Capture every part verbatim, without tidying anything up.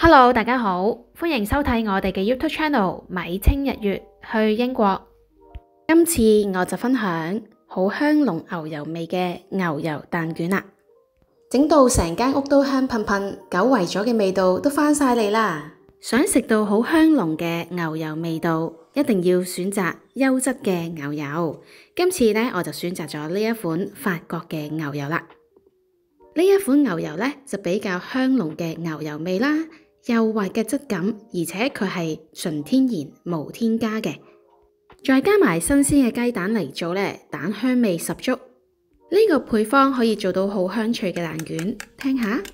Hello，大家好，歡迎收睇我哋嘅 YouTube Channel 米青日月去英國。今次我就分享好香濃牛油味嘅牛油蛋卷啦，整到成間屋都香噴噴，久違咗嘅味道都返晒嚟啦。想食到好香濃嘅牛油味道，一定要選擇優質嘅牛油。今次呢，我就選擇咗呢一款法國嘅牛油啦。呢一款牛油呢，就比較香濃嘅牛油味啦，幼滑嘅質感，而且佢係純天然無添加嘅，再加埋新鮮嘅雞蛋嚟做呢，蛋香味十足。呢個配方可以做到好香脆嘅蛋卷，聽下。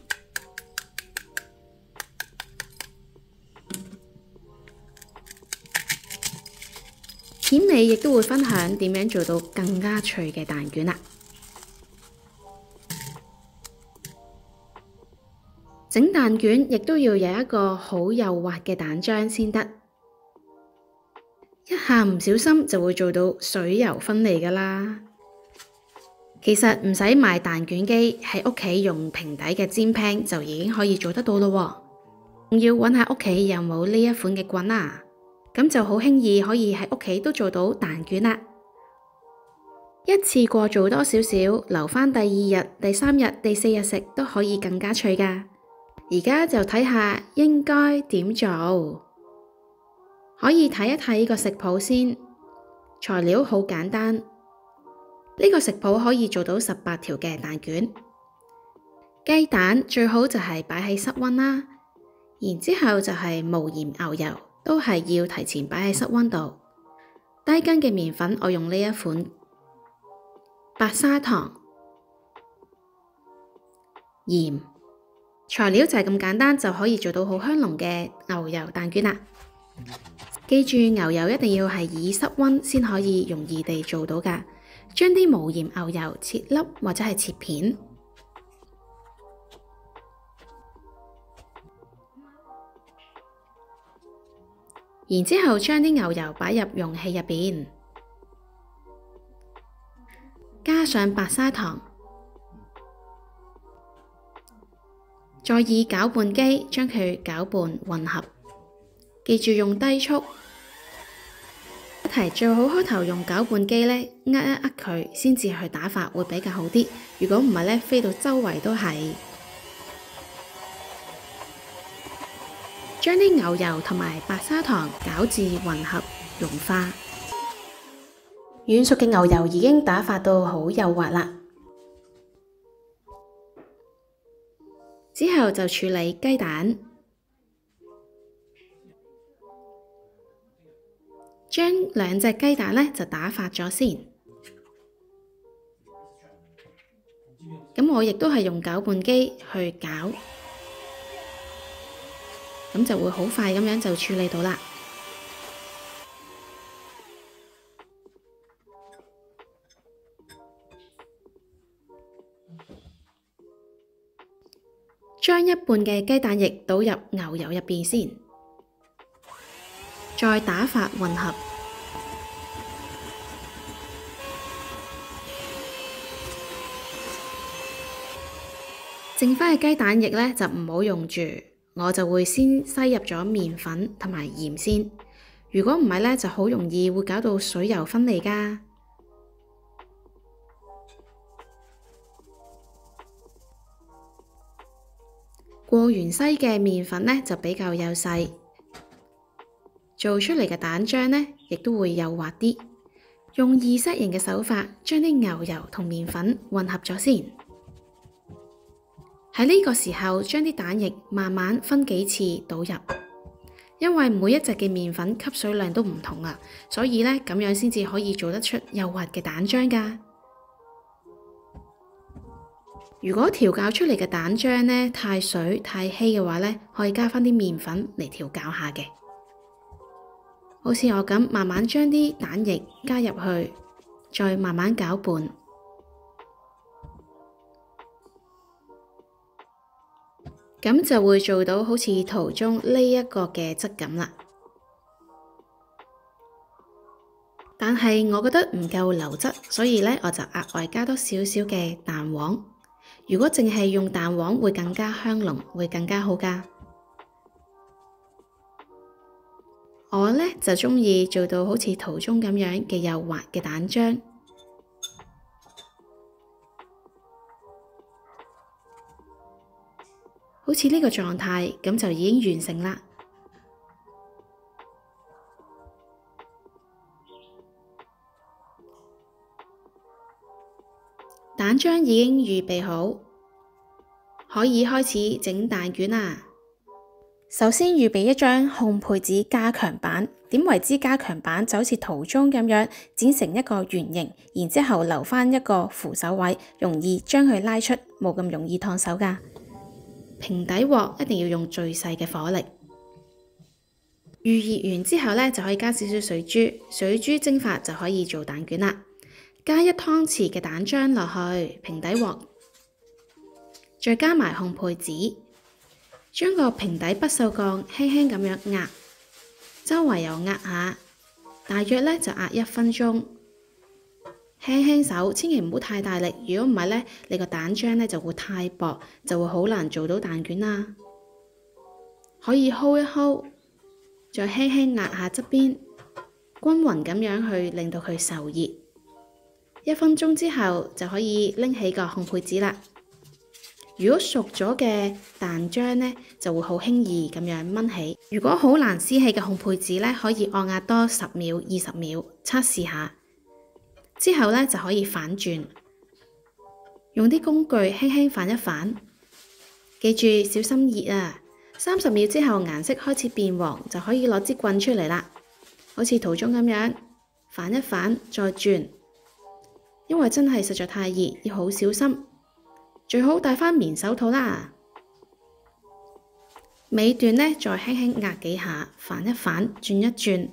片尾亦都會分享點樣做到更加脆嘅蛋卷啦。整蛋卷亦都要有一個好幼滑嘅蛋漿先得，一下唔小心就會做到水油分離㗎啦。其實唔使買蛋卷機，喺屋企用平底嘅煎 pan 就已經可以做得到咯喎。仲要揾下屋企有冇呢一款嘅棍啊，咁就好輕易可以喺屋企都做到蛋卷啦。一次過做多少少，留返第二日、第三日、第四日食都可以更加脆㗎。而家就睇下應該點做，可以睇一睇個食譜先。材料好簡單，呢個食譜可以做到十八條嘅蛋卷。雞蛋最好就係擺喺室溫啦，然之後就係無鹽牛油，都係要提前擺喺室溫度。低筋嘅麵粉我用呢一款，白砂糖、鹽。材料就係咁簡單，就可以做到好香濃嘅牛油蛋卷啦。記住牛油一定要係以室溫先可以容易地做到㗎。將啲無鹽牛油切粒或者係切片，然之後將啲牛油擺入容器入邊，加上白砂糖。再以攪拌機將佢攪拌混合，記住用低速。一提最好開頭用攪拌機呢，呃一呃佢先至去打發會比較好啲。如果唔係呢，飛到周圍都係。將啲牛油同埋白砂糖攪至混合融化。軟熟嘅牛油已經打發到好幼滑啦。之後就處理雞蛋，將兩隻雞蛋呢就打發咗先。咁我亦都係用攪拌機去攪，咁就會好快咁樣就處理到啦。將一半嘅雞蛋液倒入牛油入邊先，再打發混合。剩返嘅雞蛋液呢，就唔好用住，我就會先篩入咗麵粉同埋鹽先。如果唔係呢，就好容易會搞到水油分離㗎。過完篩嘅麵粉呢，就比較幼細，做出嚟嘅蛋漿呢，亦都會幼滑啲。用二色型嘅手法將啲牛油同麵粉混合咗先。喺呢個時候將啲蛋液慢慢分幾次倒入，因為每一隻嘅麵粉吸水量都唔同啊，所以呢，咁樣先至可以做得出幼滑嘅蛋漿㗎。如果調校出嚟嘅蛋漿呢太水太稀嘅話呢，可以加返啲麵粉嚟調校下嘅。好似我咁，慢慢將啲蛋液加入去，再慢慢攪拌，咁就會做到好似圖中呢一個嘅質感啦。但係我覺得唔夠流質，所以呢，我就額外加多少少嘅蛋黃。如果淨係用蛋黃會更加香濃，會更加好㗎。 就鍾意做到好似圖中咁樣嘅幼滑嘅蛋漿，好似呢個狀態，咁就已經完成啦。蛋漿已經預備好，可以開始整蛋卷啦。首先預備一張烘焙紙加強版，點為之加強版？就好似圖中咁樣剪成一個圓形，然之後留返一個扶手位，容易將佢拉出，冇咁容易燙手㗎。平底鑊一定要用最細嘅火力，預熱完之後呢，就可以加少少水珠，水珠蒸發就可以做蛋卷啦。加一湯匙嘅蛋漿落去平底鑊，再加埋烘焙紙，將個平底不鏽鋼輕輕咁樣壓，周圍又壓下，大約呢就壓一分鐘，輕輕手，千祈唔好太大力，如果唔係呢，你個蛋漿呢就會太薄，就會好難做到蛋卷啦。可以 hold 一 hold， 再輕輕壓下側邊，均勻咁樣去令到佢受熱。一分鐘之後就可以拎起個烘焙紙啦。如果熟咗嘅蛋漿呢，就會好輕易咁樣掹起。如果好難撕起嘅烘焙紙呢，可以按壓多十秒、二十秒測試下。之後呢，就可以反轉，用啲工具輕輕反一反。記住小心熱啊！三十秒之後顏色開始變黃，就可以攞支棍出嚟啦。好似圖中咁樣反一反再轉。因為真係實在太熱，要好小心，最好戴返棉手套啦。尾段呢，再輕輕壓幾下，反一反，轉一轉，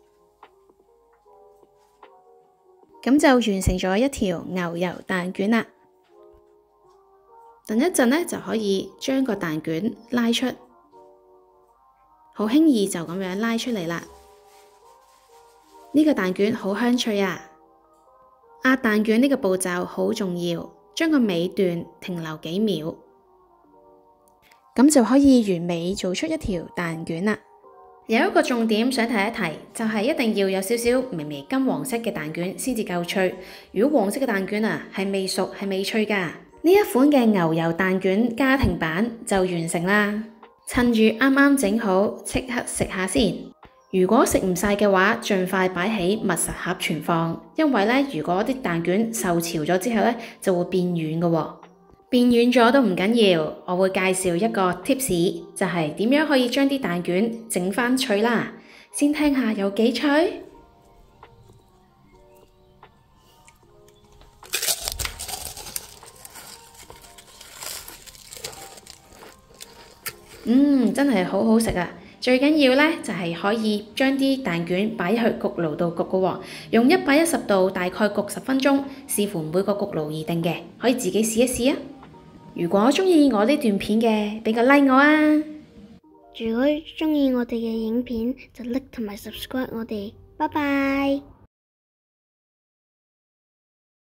咁就完成咗一條牛油蛋卷啦。等一陣呢，就可以將個蛋卷拉出，好輕易就咁樣拉出嚟啦。呢個蛋卷好香脆啊！壓蛋卷呢個步驟好重要，將個尾段停留幾秒，咁就可以完美做出一條蛋卷啦。有一個重點想提一提，就係一定要有少少微微金黃色嘅蛋卷先至夠脆。如果黃色嘅蛋卷啊係未熟係未脆㗎，呢一款嘅牛油蛋卷家庭版就完成啦。趁住啱啱整好，即刻食下先。如果食唔晒嘅話，盡快擺喺密實盒存放，因為呢，如果啲蛋卷受潮咗之後呢，就會變軟嘅喎。變軟咗都唔緊要，我會介紹一個 tips，就係點樣可以將啲蛋卷整返脆啦。先聽下有幾脆。嗯，真係好好食啊！最緊要呢，就係可以將啲蛋卷擺去焗爐度焗嘅喎，用一百一十度大概焗十分鐘，視乎每個焗爐而定嘅，可以自己試一試啊！如果鍾意我呢段片嘅，畀個 like 我啊！ 如果鍾意我哋嘅影片，就 like 同埋 subscribe 我哋，拜拜。